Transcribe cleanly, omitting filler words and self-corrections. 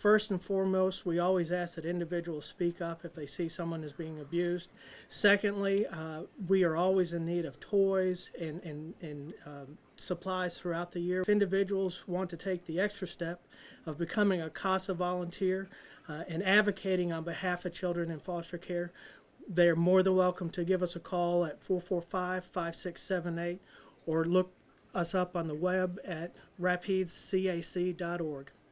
First and foremost, we always ask that individuals speak up if they see someone is being abused. Secondly, we are always in need of toys and supplies throughout the year. If individuals want to take the extra step of becoming a CASA volunteer and advocating on behalf of children in foster care, they're more than welcome to give us a call at 445-5678 or look us up on the web at rapidscac.org.